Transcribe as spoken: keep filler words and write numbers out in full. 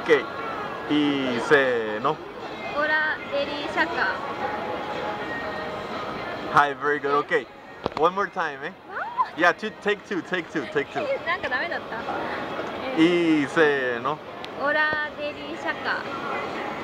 OK。いい、せーの。 オラデリシャカ。 はい、very good. OK。One more time, eh? Yeah, two, take two, take two, take two。 なんかダメだった。 いい、せーの。 オラデリシャカ。